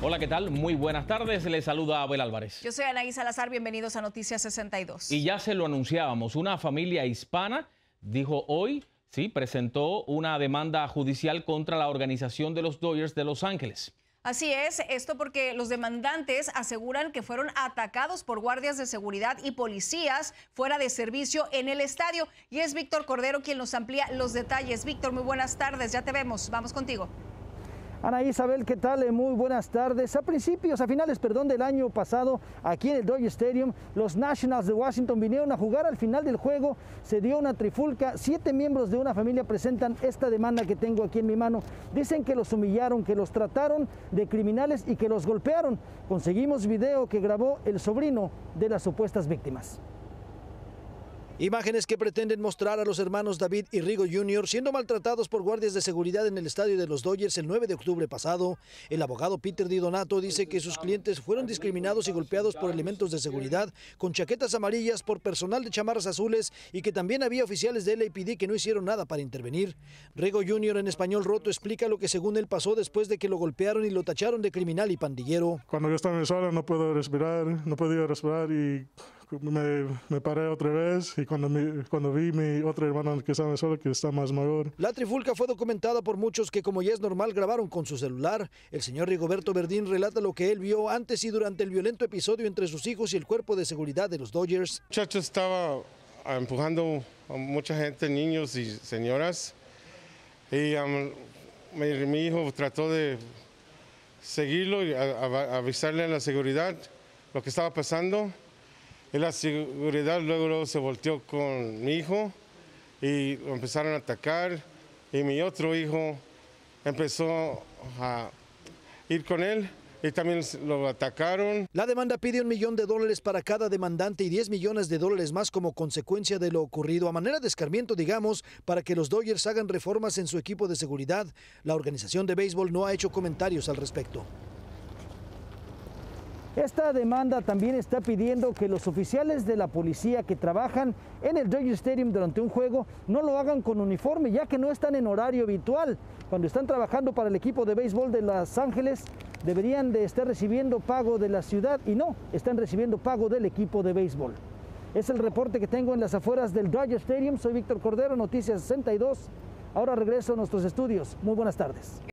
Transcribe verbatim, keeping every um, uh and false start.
Hola, ¿qué tal? Muy buenas tardes. Les saluda Abel Álvarez. Yo soy Anaí Salazar. Bienvenidos a Noticias sesenta y dos. Y ya se lo anunciábamos. Una familia hispana dijo hoy, sí, presentó una demanda judicial contra la organización de los Dodgers de Los Ángeles. Así es, esto porque los demandantes aseguran que fueron atacados por guardias de seguridad y policías fuera de servicio en el estadio. Y es Víctor Cordero quien nos amplía los detalles. Víctor, muy buenas tardes. Ya te vemos. Vamos contigo. Ana Isabel, ¿qué tal? Muy buenas tardes. A principios, a finales, perdón, del año pasado, aquí en el Dodger Stadium, los Nationals de Washington vinieron a jugar. Al final del juego se dio una trifulca. Siete miembros de una familia presentan esta demanda que tengo aquí en mi mano. Dicen que los humillaron, que los trataron de criminales y que los golpearon. Conseguimos video que grabó el sobrino de las supuestas víctimas. Imágenes que pretenden mostrar a los hermanos David y Rigo junior siendo maltratados por guardias de seguridad en el estadio de los Dodgers el nueve de octubre pasado. El abogado Peter Di Donato dice que sus clientes fueron discriminados y golpeados por elementos de seguridad con chaquetas amarillas por personal de chamarras azules y que también había oficiales de L A P D que no hicieron nada para intervenir. Rigo junior en español roto explica lo que según él pasó después de que lo golpearon y lo tacharon de criminal y pandillero. Cuando yo estaba en el suelo no puedo respirar, no podía respirar y Me, me paré otra vez y cuando, mi, cuando vi mi otra hermana que estaba sola, que está más mayor. La trifulca fue documentada por muchos que, como ya es normal, grabaron con su celular. El señor Rigoberto Verdín relata lo que él vio antes y durante el violento episodio entre sus hijos y el cuerpo de seguridad de los Dodgers. El muchacho estaba empujando a mucha gente, niños y señoras, y um, mi, mi hijo trató de seguirlo y a, a, avisarle a la seguridad lo que estaba pasando. Y la seguridad luego, luego se volteó con mi hijo y lo empezaron a atacar. Y mi otro hijo empezó a ir con él y también lo atacaron. La demanda pide un millón de dólares para cada demandante y diez millones de dólares más como consecuencia de lo ocurrido, a manera de escarmiento, digamos, para que los Dodgers hagan reformas en su equipo de seguridad. La organización de béisbol no ha hecho comentarios al respecto. Esta demanda también está pidiendo que los oficiales de la policía que trabajan en el Dodger Stadium durante un juego no lo hagan con uniforme, ya que no están en horario habitual. Cuando están trabajando para el equipo de béisbol de Los Ángeles, deberían de estar recibiendo pago de la ciudad y no, están recibiendo pago del equipo de béisbol. Es el reporte que tengo en las afueras del Dodger Stadium. Soy Víctor Cordero, Noticias sesenta y dos. Ahora regreso a nuestros estudios. Muy buenas tardes.